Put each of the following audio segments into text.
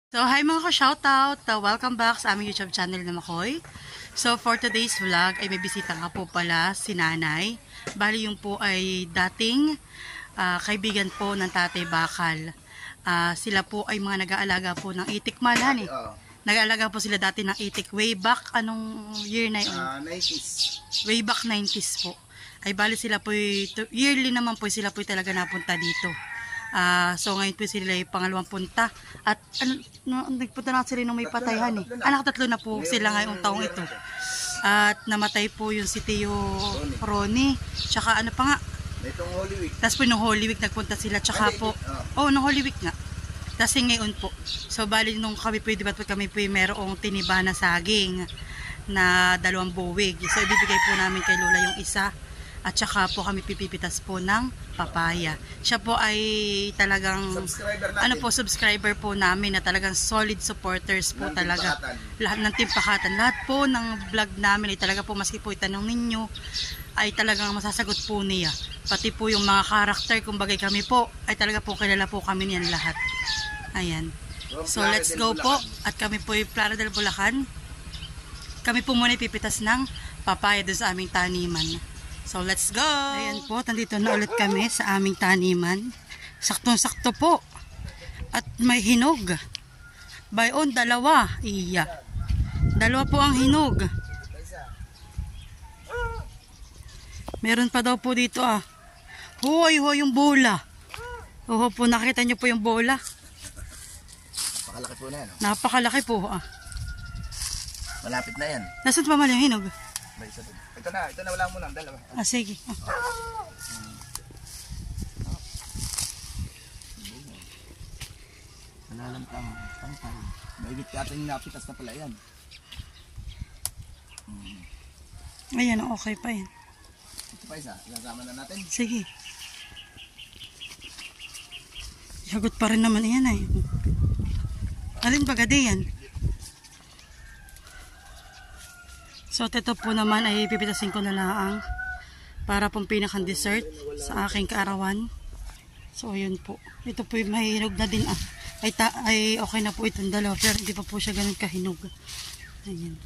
So, hi mga ka-shoutout! Welcome back sa aming YouTube channel na Makoy. So, for today's vlog ay may bisita nga po pala si Nanay. Bali yung po ay dating kaibigan po ng Tatay Bakal. Sila po ay mga nag-aalaga po ng itik malhan eh. Nag-aalaga po sila dati ng itik way back, anong year na yun? 90s. Way back 90s po. Ay bali sila po, yearly naman po sila po talaga napunta dito. So ngayon po sila yung pangalawang punta at nagpunta na sila nung may patayhan eh. Nakatatlo na po sila ngayong taong ito. At namatay po yung si Tio Ronnie. Tsaka ano pa nga? Itong Holy Week. Tapos po nung Holy Week nagpunta sila. Tsaka po, nung Holy Week nga. Tapos ngayon po. So bali nung kami po, diba kami po merong tiniba na saging na 2 buwig. So ibibigay po namin kay Lola yung isa. At saka po kami pipipitas po ng papaya. Siya po ay talagang subscriber po namin na talagang solid supporters po ng talaga. Lahat ng timpakatan. Lahat po ng vlog namin ay talaga po maski po itanong ninyo ay talagang masasagot po niya. Pati po yung mga karakter kumbaga kami po ay talaga po kilala po kami niyan lahat. Ayan. So let's go po at kami po ay Playa del Bulacan. Kami po muna ipipitas ng papaya doon sa aming taniman. So, let's go! Ayan po, nandito na ulit kami sa aming taniman. Saktong-sakto po. At may hinog. Bayon, 2. Iya. 2 po ang hinog. Meron pa daw po dito Hoy, yung bola. Oo po, nakita nyo po yung bola. Napakalaki po na yan. Napakalaki po Malapit na yan. Nasaan pa mali yung hinog? May isa doon. Ito na wala mo lang, 2. Sige. Nalalamtang, pangpal. Mahigit ka ating napitas na pala yan. Ayan, okay pa yan. Ito pa isa, isasama na natin. Sige. Sagot pa rin naman yan ay. Alin ba gadi yan? So, ito po naman ay pipitasin ko na lang para pong pinakang dessert sa aking kaarawan. So, yun po. Ito po yung mahinog na din ay okay na po itong 2 pero hindi pa po siya ganun kahinog. Ayan.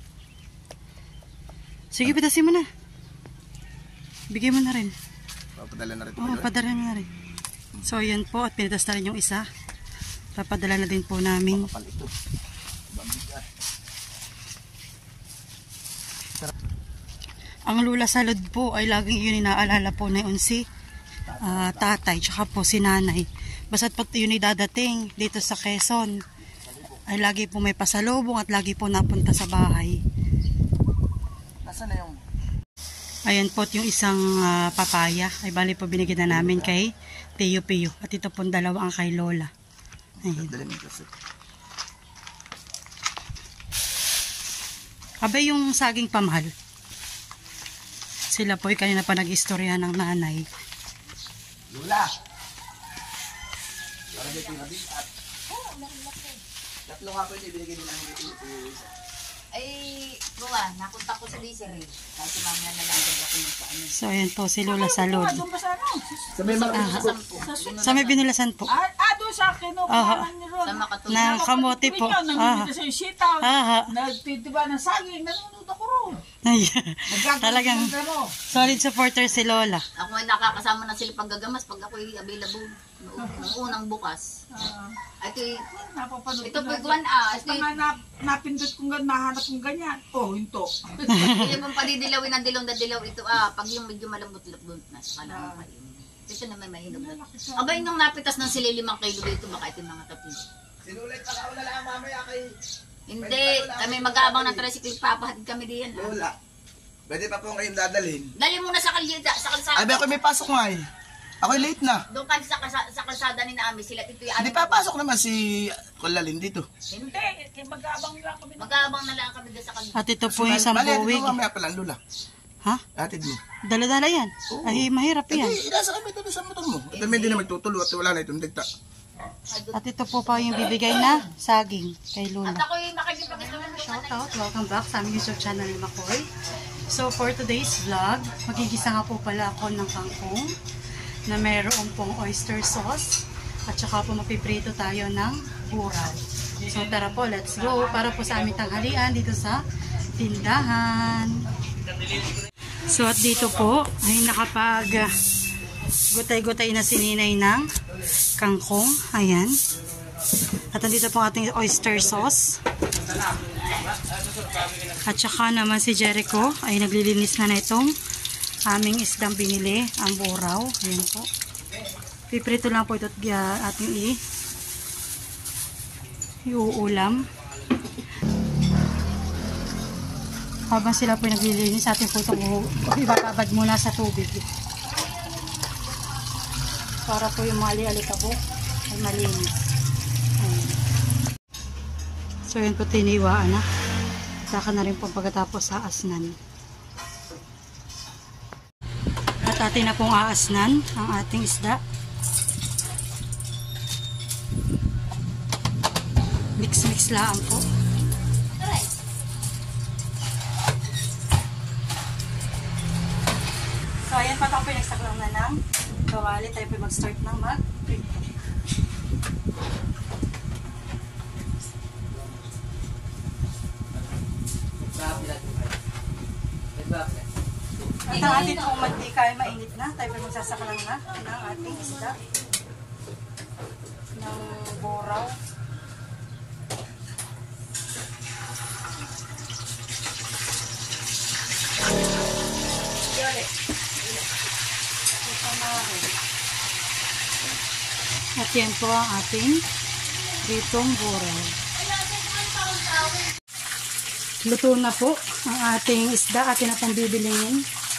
Sige, pitasin mo na. Bigay mo na rin. Papadala na rin. Oo, padala na rin. So, yan po at pinitas na rin yung isa. Papadala na din po namin. Papal ito. Bambigat. Ang lula salad po ay laging yun inaalala po na yun si tatay tsaka po si nanay. Basta't pati yun dadating dito sa Quezon ay lagi po may pasalubong at lagi po napunta sa bahay. Nasaan na yung? Ayan po yung isang papaya ay bali po binigyan na namin kay Tio Pio at ito po 2 ang kay Lola. Ayan. Abay yung saging pamahal. Sila po ay kanina pa nag-istorya ng nanay. Lola! Para dito yung habitat. Tatlo nga po yung ibinigay din namin dito. Ay, Lola, napunta ko sa Desiree. Kasi mamaya na lang ako yung sa ano. So, ayan po si Lola Salud. Doon pa sa ano? Sa may mga Sa may binulasan po. Doon sa akin. Sa makatulog. Na kamote po. Nangyayon sa yung sitaw. Aha. Nagtitiba ng saging. Nanonood ako ron. Talagang solid supporter si Lola. Ako ay nakakasama na sila paggagamas pag ako'y available. Noong unang bukas. Napapanood Ito ko po na. guwan Basta nga napindot kong nahanap kong ganyan. Hinto. Hindi mong padidilawin ng dilaw na dilaw ito. Pag yung medyo malambot-lambot na saka lang kain. Ito na may mahinog na. Abay nung napitas ng sila 5 kilo dito baka ito mga tatlo. Sinulit pa ka lang mamaya kay Hindi, kami mag-aabang ng tricycle, papahatid kami diyan. Lola. Pwede pa po kayong dadalhin. Dali muna sa kalsada. Ay, ako may pasok nga eh. Ako'y late na. Doon kasi sa kalsada ni Naami sila. Ito yung Hindi papasok naman si Kulalin dito. Hindi, mag-aabang lang kami. mag-aabang na lang kami doon sa kalsada. At ito po yung isang buwig. Mamaya pa lang, Lola. Ha? Atid mo. Dala-dala yan. Ay, mahirap yan. Hindi, inasa kami ito sa motor mo. Ito hindi na magtutulo at wala na itong digta. At ito po pa yung bibigay na saging kay Lola. At ako'y makikipag-isunan ng Shoutout, welcome back sa aming YouTube channel ni Makoy. So for today's vlog, magigisa nga po pala ako ng kangkong na mayroong pong oyster sauce at saka po mapiprito tayo ng buraw. So tara po, let's go para po sa aming tanghalian dito sa tindahan. So at dito po ay nakapag gutay-gutay na si Ninay ng kangkong. Ayan. At nandito po ating oyster sauce. At saka naman si Jericho ay naglilinis na itong aming isdang binili, ang buraw. Ayan po. Piprito lang po ito at ating iuulam. Habang sila po naglilinis, ating po itong ibababad muna sa tubig. Para po yung mali-alikabok ay malinis. Ayan. So yun po tiniwaan na. Saka na rin po pagkatapos sa asnan. At atin na pong aasnan ang ating isda. Mix-mix lang po. So ayan, patang po yung saklang na ng kawali. Tayo po mag-start ng mag-prito. At ang ating pong mantika ay mainit na. Tayo po magsasaklang na ng ating isda. Ng buraw. At yan po ang ating pritong buraw. Luto na po ang ating isda. Atin na pong bibilingin.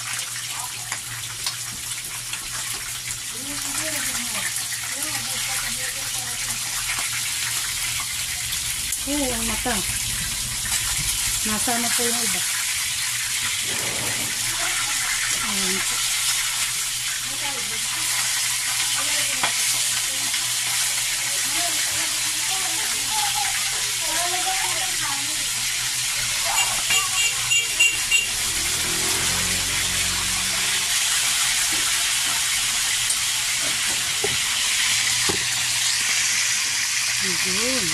Ang mata. Nasaan na po yung iba. Ayan po. Ayun.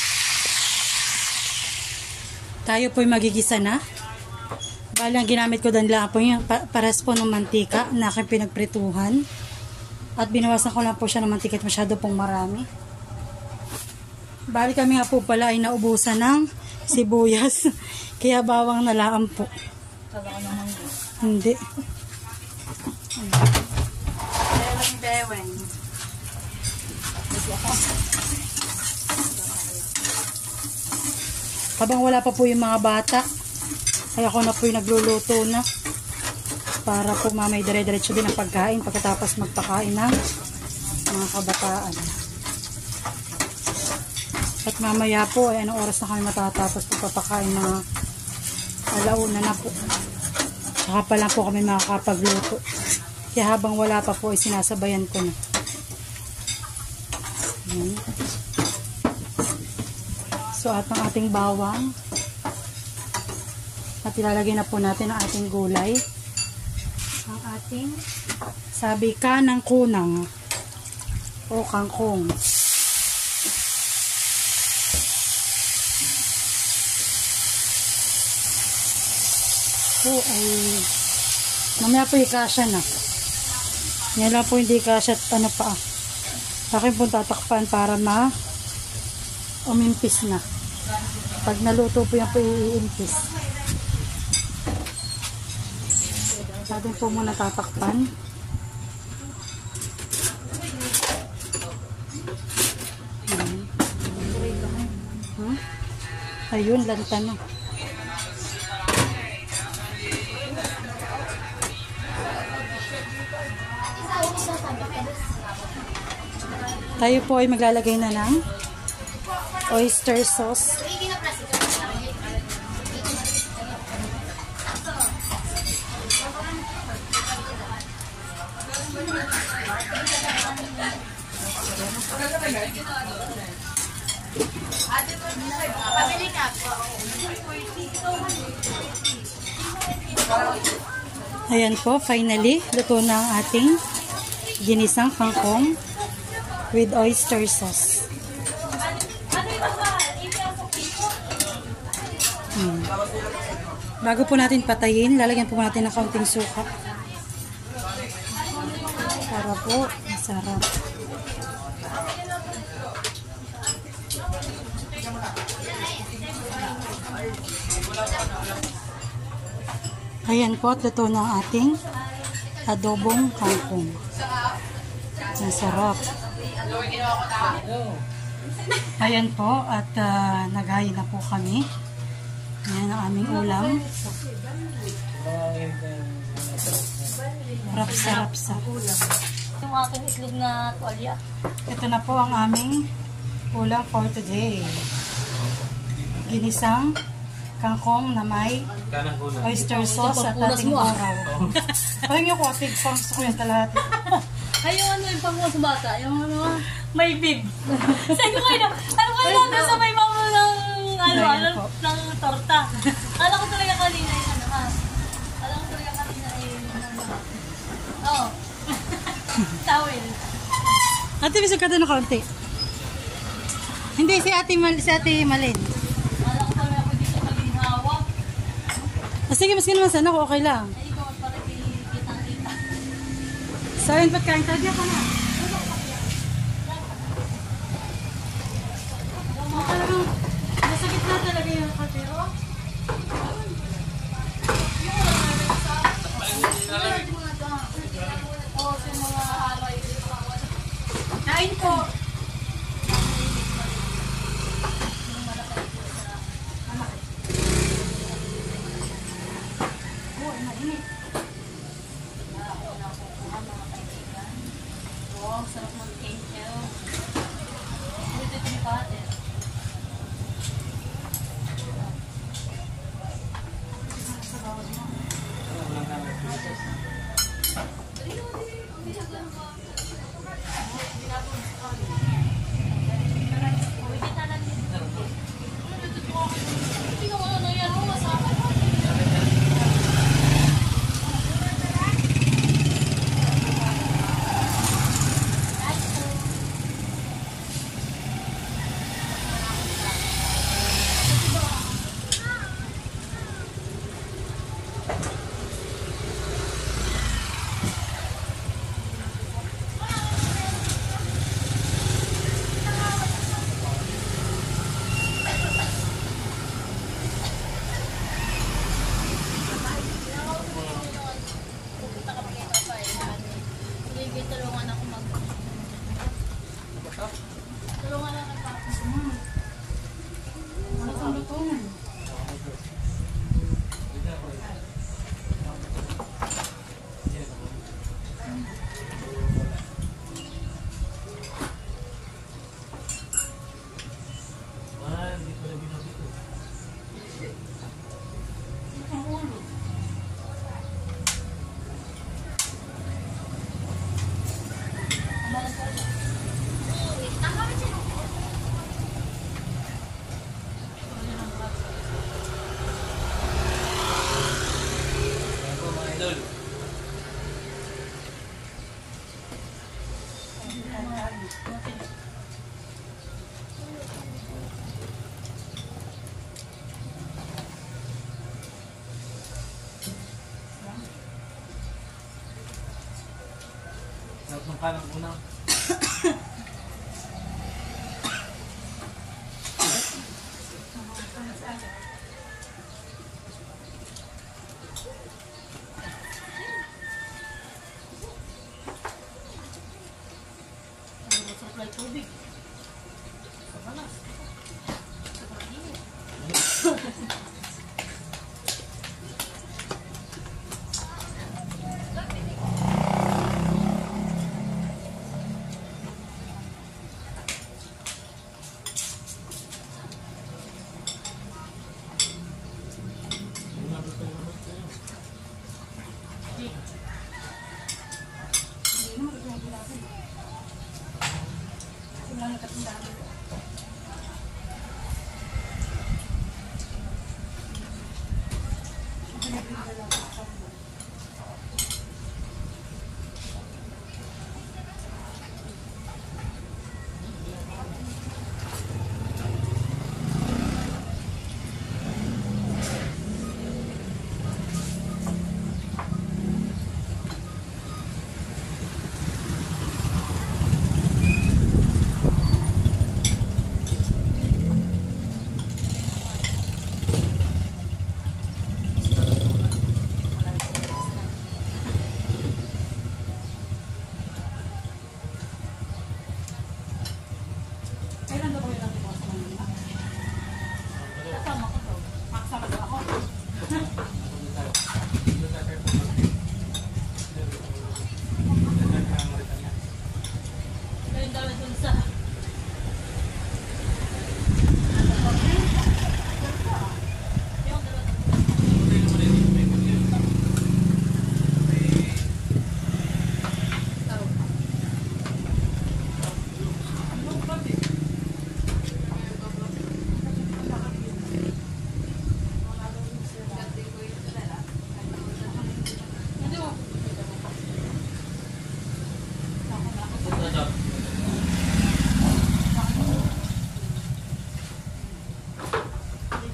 Tayo po'y magigisa na. Bali, ang ginamit ko doon lang po yung pares po ng mantika na aking pinagprituhan. At binawasan ko lang po siya ng mantika at masyado pong marami. Bali, kami nga po pala ay naubusan ng sibuyas. Kaya bawang nalaan po. Hindi. Beweng-beweng. Habang wala pa po yung mga bata, ay ako na po yung nagluluto na para po mamay dire-diretso din ang pagkain pagkatapos magpakain ng mga kabataan. At mamaya po ay anong oras na kami matatapos pagpapakain, mga alauna na po. Saka pa lang po kami makakapagluto. Kaya habang wala pa po ay sinasabayan ko na. Ayan. So at ang ating bawang. At ilalagay na po natin ang ating gulay. Ang ating sabi ka ng kunang o kangkong. So ay mamaya po ikasya na. Yan lang po hindi kasya at ano pa. Akin po tatakpan para umimpis na. Pag naluto po yan po iimpis. Atin po muna tatakpan. Ayun, lanta na. Tayo po ay maglalagay na ng oyster sauce. Ayan po, finally, luto na ang ating ginisang kangkong with oyster sauce. Bago po natin patayin, lalagyan po natin ng kaunting suka. Para po, masarap. Ayan po, at luto na ang ating adobong kangkong. Masarap. Ayan po, at naghain na po kami. Ayan ang aming ulam. Rapsa-rapsa. Yung aking itlog na tuwalya. Ito na po ang aming ulam for today. Ginisang kangkong na may oyster sauce at ating oraw. Parang yung kotig, parang gusto ko yung talat. Ay, yung ano yung pang sa bata, yung ano, may bib. Sabi ko kayo, ano kayo lang sa may mamo ng torta. Alam ko talaga kanina yung ano ha. Alam ko talaga kanina yung ano. Oo. Tawel. Ate, bisag ka doon na kaunti. Hindi, si Ate Malin. Alam ko talaga ako dito malinhawa. Sige, maski naman sana ako, okay lang. Ay, ikaw at parang kitang-kita. So, yun, pagkain talaga ka na. Talagang, nasa gitna talaga yung katero. Kain po. Wow, sarap mag-cake nyo. Ito ito ni Pate. Tulungan ako mag... Tulungan ako mag-tapos. Ano kang lutuin? Nung kanang unang. Supply tubig.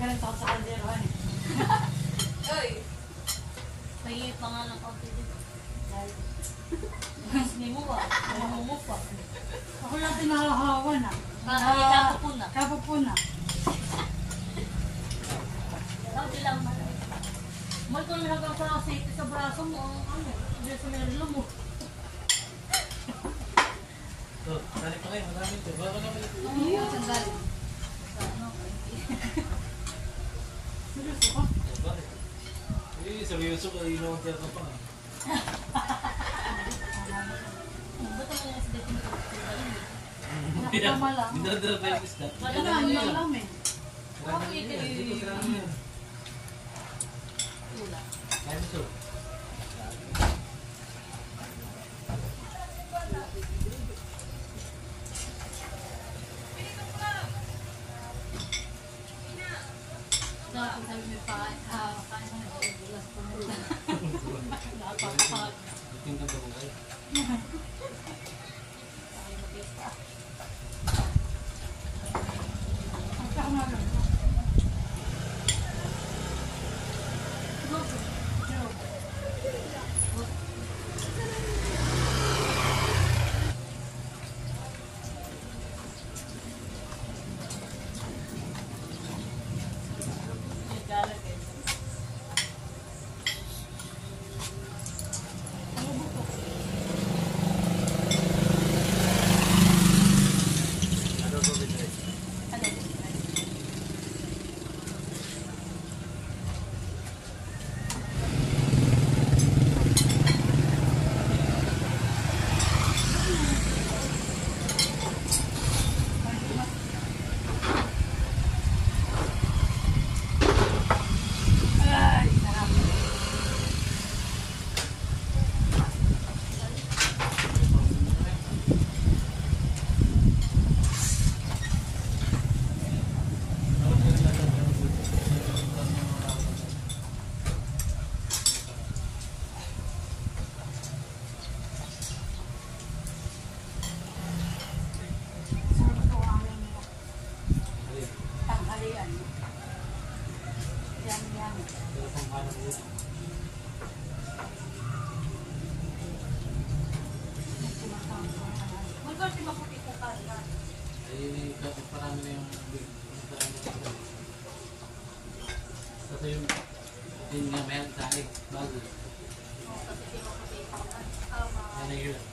ganito ako sa kalderohan eh. May pangalan ko dito. Hindi mo ba? Alam mo pa. Ako lang tinahahawa na. Kapapuna. Kapapuna. Daw lang man. Mal ko lang hanggang sa braso mo. Ano? Hindi sa merlo mo. So, tali pa kayo, madami ito. Baka naman ito. Sandal. Seryoso ka? Bakit? Seryoso ka, ino-hotel ka pa. Ba't ang mga SDT mo? Nakatama lang. Dinadara pa yung isda. Wala na, ano lang eh. Sarang na yan. Dito sarang na yan. Kaya mo ito. Sabi mo pa, kain mo na bulas pa mo. Nakapapag. Tingnan ka mo kayo. Ang saka nga lang. Tanghalian. Yan, yan. Pero kung paano mo yun. Magkasi maputi ko ka. Eh, parami na yung parami na yung kasi yung yun nga meron sa akin. Bago. Yan na yun.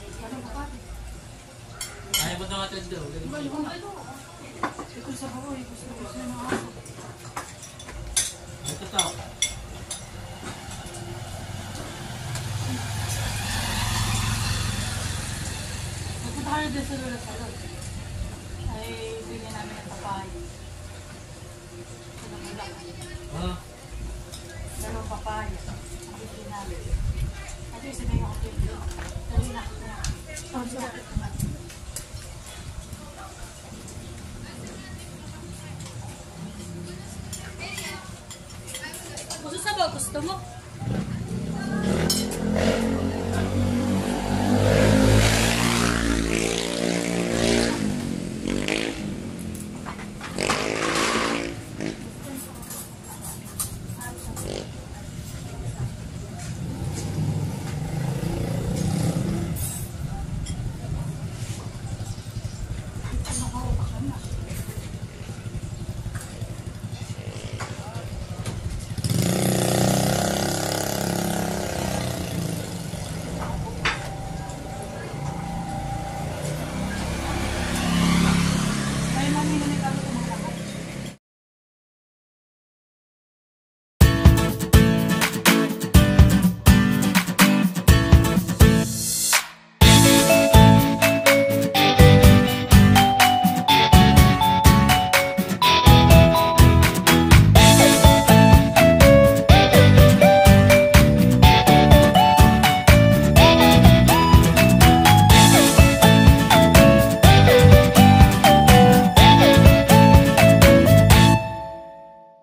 Ayaw mo na natin daw. Ito sa baboy, gusto na ng aso. Ito tao. Magpunta ka na din sa Lula Salon. Ay, bigyan namin ng papaya. Sa Namulak. Ha? Dalawang papaya. Bigyan namin. At yung sabihin ako dito. Dali na. Oh, sorry. Gusto sa ba? Gusto mo?